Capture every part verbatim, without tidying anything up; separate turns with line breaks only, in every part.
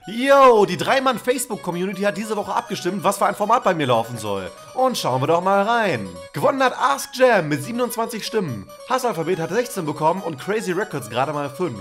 Yo, die drei Mann Facebook-Community hat diese Woche abgestimmt, was für ein Format bei mir laufen soll. Und schauen wir doch mal rein. Gewonnen hat Ask Jam mit siebenundzwanzig Stimmen. Hassalphabet hat sechzehn bekommen und Crazy Records gerade mal fünf.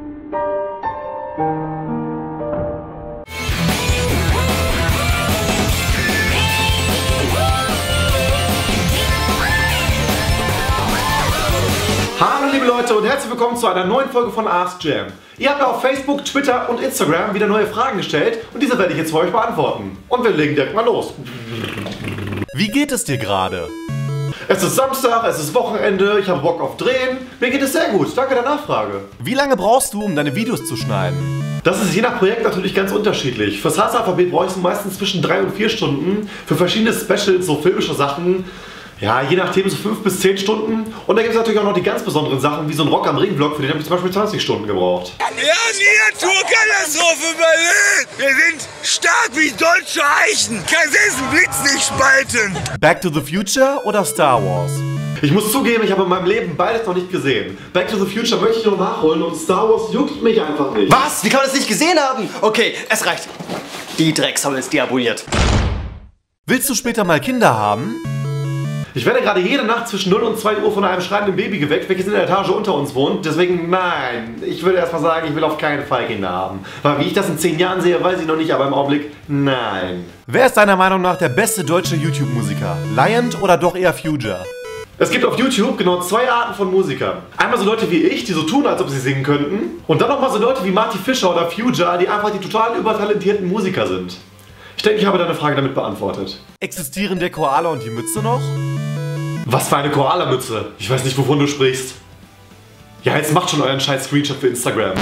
Hallo liebe Leute und herzlich willkommen zu einer neuen Folge von Ask Jam. Ihr habt ja auf Facebook, Twitter und Instagram wieder neue Fragen gestellt und diese werde ich jetzt für euch beantworten. Und wir legen direkt mal los. Wie geht es dir gerade? Es ist Samstag, es ist Wochenende, ich habe Bock auf Drehen. Mir geht es sehr gut, danke der Nachfrage. Wie lange brauchst du, um deine Videos zu schneiden? Das ist je nach Projekt natürlich ganz unterschiedlich. Fürs Hassalphabet brauche ich meistens zwischen drei und vier Stunden. Für verschiedene Specials, so filmische Sachen, ja, je nachdem so fünf bis zehn Stunden. Und da gibt es natürlich auch noch die ganz besonderen Sachen, wie so ein Rock am Ring-Vlog, für den habe ich zum Beispiel zwanzig Stunden gebraucht.
Ja, Naturkatastrophe Berlin! Wir sind stark wie deutsche Eichen! Kann selbst ein Blitz nicht spalten!
Back to the Future oder Star Wars? Ich muss zugeben, ich habe in meinem Leben beides noch nicht gesehen. Back to the Future möchte ich noch nachholen und Star Wars juckt mich einfach nicht.
Was? Wie kann man das nicht gesehen haben? Okay, es reicht. Die Drecksau ist deabonniert.
Willst du später mal Kinder haben? Ich werde gerade jede Nacht zwischen null und zwei Uhr von einem schreienden Baby geweckt, welches in der Etage unter uns wohnt. Deswegen nein, ich würde erstmal sagen, ich will auf keinen Fall Kinder haben. Weil wie ich das in zehn Jahren sehe, weiß ich noch nicht, aber im Augenblick nein. Wer ist deiner Meinung nach der beste deutsche YouTube-Musiker? Lion oder doch eher Future? Es gibt auf YouTube genau zwei Arten von Musikern. Einmal so Leute wie ich, die so tun, als ob sie singen könnten. Und dann nochmal so Leute wie Marty Fischer oder Future, die einfach die total übertalentierten Musiker sind. Ich denke, ich habe deine Frage damit beantwortet. Existieren der Koala und die Mütze noch? Was für eine Koala-Mütze? Ich weiß nicht, wovon du sprichst. Ja, jetzt macht schon euren scheiß Screenshot für Instagram.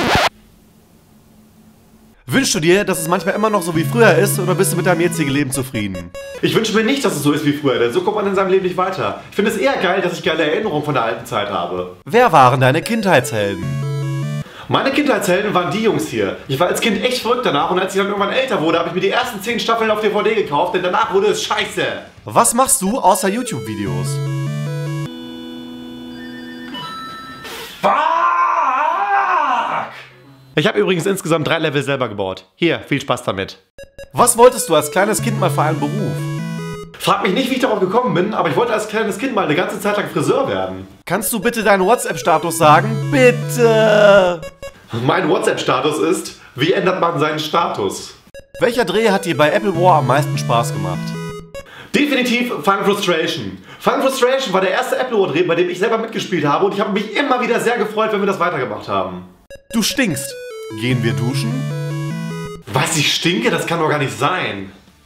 Wünschst du dir, dass es manchmal immer noch so wie früher ist, oder bist du mit deinem jetzigen Leben zufrieden? Ich wünsche mir nicht, dass es so ist wie früher, denn so kommt man in seinem Leben nicht weiter. Ich finde es eher geil, dass ich geile Erinnerungen von der alten Zeit habe. Wer waren deine Kindheitshelden? Meine Kindheitshelden waren die Jungs hier. Ich war als Kind echt verrückt danach und als ich dann irgendwann älter wurde, habe ich mir die ersten zehn Staffeln auf D V D gekauft, denn danach wurde es scheiße. Was machst du außer YouTube-Videos? Fuck! Ich habe übrigens insgesamt drei Level selber gebaut. Hier, viel Spaß damit. Was wolltest du als kleines Kind mal für einen Beruf? Frag mich nicht, wie ich darauf gekommen bin, aber ich wollte als kleines Kind mal eine ganze Zeit lang Friseur werden. Kannst du bitte deinen WhatsApp-Status sagen? Bitte! Mein WhatsApp-Status ist, wie ändert man seinen Status? Welcher Dreh hat dir bei Apple War am meisten Spaß gemacht? Definitiv Fun Frustration. Fun Frustration war der erste Apple War Dreh, bei dem ich selber mitgespielt habe und ich habe mich immer wieder sehr gefreut, wenn wir das weitergemacht haben. Du stinkst. Gehen wir duschen? Was, ich stinke? Das kann doch gar nicht sein.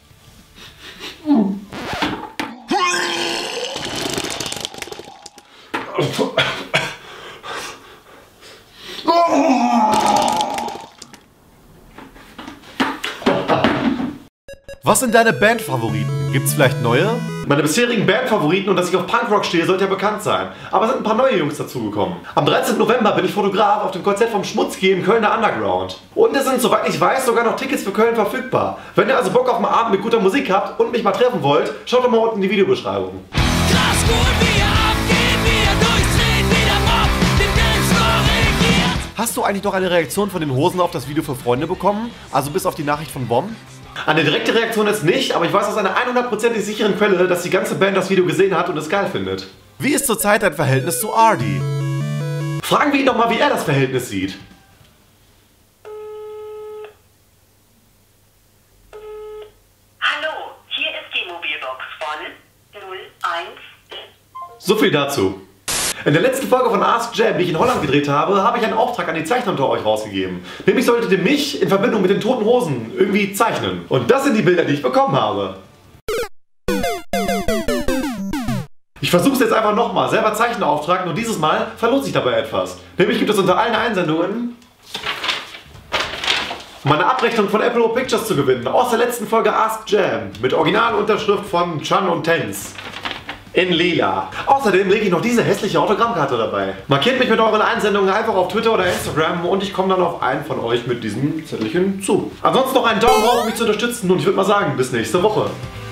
Was sind deine Bandfavoriten? Gibt's vielleicht neue? Meine bisherigen Bandfavoriten und dass ich auf Punkrock stehe, sollte ja bekannt sein. Aber es sind ein paar neue Jungs dazugekommen. Am dreizehnten November bin ich Fotograf auf dem Konzert vom Schmutzki im Kölner Underground. Und es sind, soweit ich weiß, sogar noch Tickets für Köln verfügbar. Wenn ihr also Bock auf einen Abend mit guter Musik habt und mich mal treffen wollt, schaut doch mal unten in die Videobeschreibung.
Krass gut, wie ihr abgeht, wie ihr durchdreht, wie der Mob den Dancefloor regiert.
Hast du eigentlich noch eine Reaktion von den Hosen auf das Video für Freunde bekommen? Also bis auf die Nachricht von Bomb? Eine direkte Reaktion ist nicht, aber ich weiß aus einer hundertprozentig sicheren Quelle, dass die ganze Band das Video gesehen hat und es geil findet. Wie ist zurzeit dein Verhältnis zu Ardy? Fragen wir ihn doch mal, wie er das Verhältnis sieht.
Hallo, hier ist die Mobilbox von null eins.
So viel dazu. In der letzten Folge von Ask Jam, die ich in Holland gedreht habe, habe ich einen Auftrag an die Zeichner unter euch rausgegeben. Nämlich solltet ihr mich in Verbindung mit den Toten Hosen irgendwie zeichnen. Und das sind die Bilder, die ich bekommen habe. Ich versuche es jetzt einfach nochmal. Selber Zeichenauftrag, nur dieses Mal verlohnt sich dabei etwas. Nämlich gibt es unter allen Einsendungen meine Abrechnung von Apple Pictures zu gewinnen. Aus der letzten Folge Ask Jam. Mit Originalunterschrift von Chan und Tens. In lila. Außerdem lege ich noch diese hässliche Autogrammkarte dabei. Markiert mich mit euren Einsendungen einfach auf Twitter oder Instagram und ich komme dann auf einen von euch mit diesem Zettelchen zu. Ansonsten noch einen Daumen hoch, um mich zu unterstützen und ich würde mal sagen, bis nächste Woche.